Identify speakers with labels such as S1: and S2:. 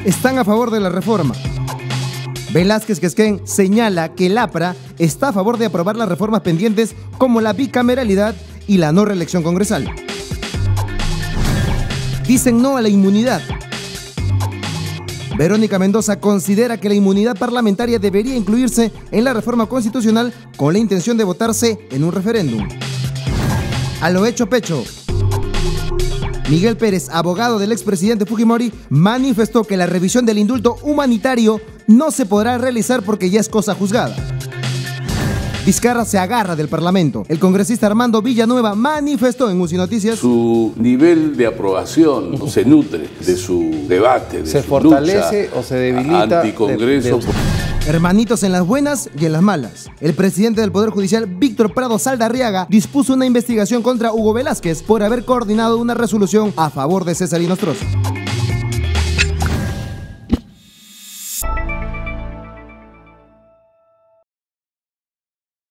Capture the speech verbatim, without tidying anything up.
S1: están a favor de la reforma. Velázquez Quezquén señala que el A P R A está a favor de aprobar las reformas pendientes como la bicameralidad y la no reelección congresal. Dicen no a la inmunidad. Verónica Mendoza considera que la inmunidad parlamentaria debería incluirse en la reforma constitucional con la intención de votarse en un referéndum. A lo hecho pecho. Miguel Pérez, abogado del expresidente Fujimori, manifestó que la revisión del indulto humanitario no se podrá realizar porque ya es cosa juzgada. Vizcarra se agarra del Parlamento. El congresista Armando Villanueva manifestó en U C I Noticias:
S2: su nivel de aprobación no se nutre de su debate, de
S3: se
S2: su
S3: fortalece
S2: lucha
S3: o se debilita
S2: anticongreso.
S3: De, de...
S1: Hermanitos en las buenas y en las malas. El presidente del Poder Judicial, Víctor Prado Saldarriaga, dispuso una investigación contra Hugo Velázquez por haber coordinado una resolución a favor de César Nostroza.